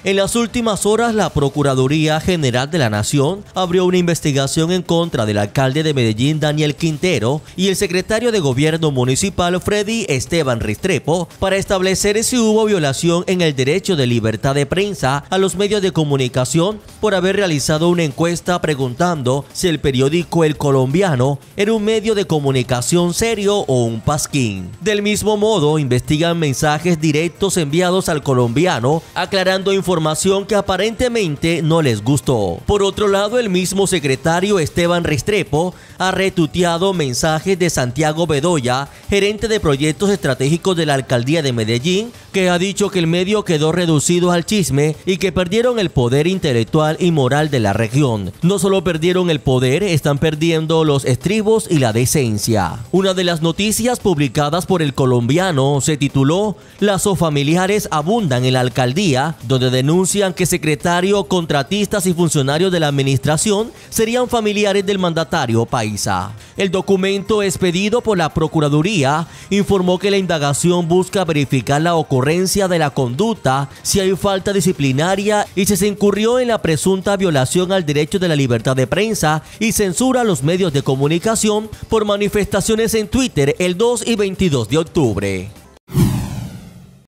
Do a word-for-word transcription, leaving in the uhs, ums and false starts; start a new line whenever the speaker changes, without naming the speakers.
En las últimas horas, la Procuraduría General de la Nación abrió una investigación en contra del alcalde de Medellín, Daniel Quintero, y el secretario de Gobierno Municipal, Freddy Esteban Restrepo, para establecer si hubo violación en el derecho de libertad de prensa a los medios de comunicación por haber realizado una encuesta preguntando si el periódico El Colombiano era un medio de comunicación serio o un pasquín. Del mismo modo, investigan mensajes directos enviados al Colombiano aclarando información Información que aparentemente no les gustó. Por otro lado, el mismo secretario Esteban Restrepo ha retuiteado mensajes de Santiago Bedoya, gerente de proyectos estratégicos de la alcaldía de Medellín, que ha dicho que el medio quedó reducido al chisme y que perdieron el poder intelectual y moral de la región. No solo perdieron el poder, están perdiendo los estribos y la decencia. Una de las noticias publicadas por El Colombiano se tituló "Lazos familiares abundan en la alcaldía", donde denuncian que secretario, contratistas y funcionarios de la administración serían familiares del mandatario paisa. El documento expedido por la Procuraduría informó que la indagación busca verificar la ocurrencia de la conducta, si hay falta disciplinaria y si se incurrió en la presunta violación al derecho de la libertad de prensa y censura a los medios de comunicación por manifestaciones en Twitter el dos y veintidós de octubre.